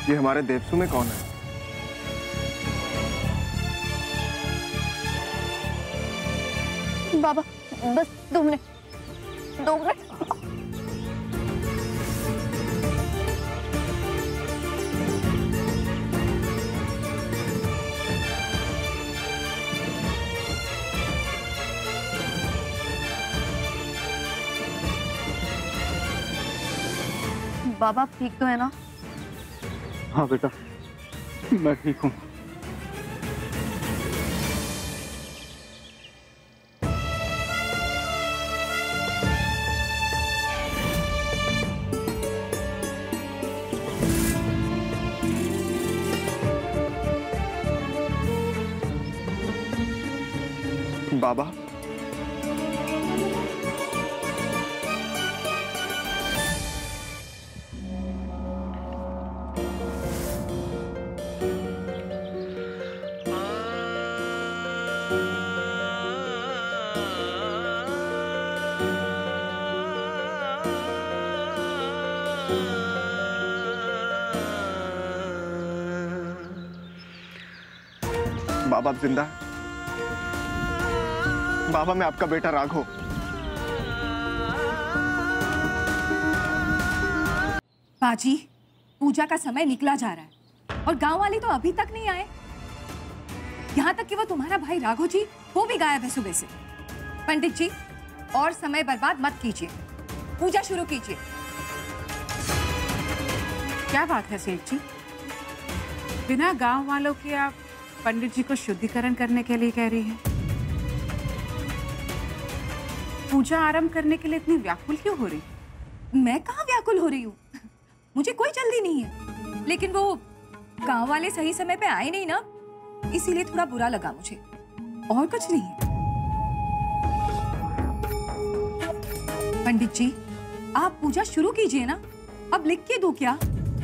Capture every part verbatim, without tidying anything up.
ये हमारे देवसू में कौन है? बाबा बस दो मिनट, दो मिनट। बाबा आप ठीक तो है ना? हाँ बेटा, मैं ठीक हूँ। बाबा बाबा आप जिंदा है? बाबा मैं आपका बेटा राघव। बाजी, पूजा का समय निकला जा रहा है और गांव वाले तो अभी तक नहीं आए। यहाँ तक कि वो तुम्हारा भाई राघव जी वो भी गायब है सुबह से। पंडित जी और समय बर्बाद मत कीजिए, पूजा शुरू कीजिए। क्या बात है सेठ जी, बिना गांव वालों के आप पंडित जी को शुद्धिकरण करने के लिए कह रही हैं? पूजा आरंभ करने के लिए इतनी व्याकुल क्यों हो रही? मैं कहाँ व्याकुल हो रही हूँ, मुझे कोई जल्दी नहीं है, लेकिन वो गांव वाले सही समय पे आए नहीं ना, इसीलिए थोड़ा बुरा लगा मुझे, और कुछ नहीं है। पंडित जी आप पूजा शुरू कीजिए ना, अब लिख के दो क्या?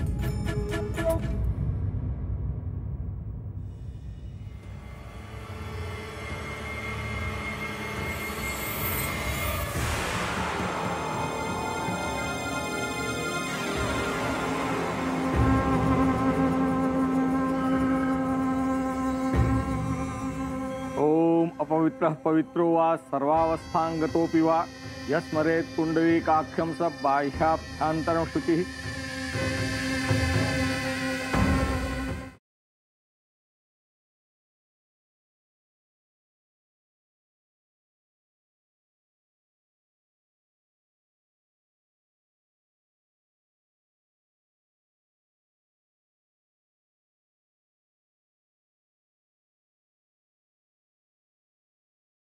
अपवित्र पवित्रो वा सर्वावस्थांगतोपि वा यस्मरेत् पुंडरीकाख्यं स बाह्याभ्यंतरं शुचिः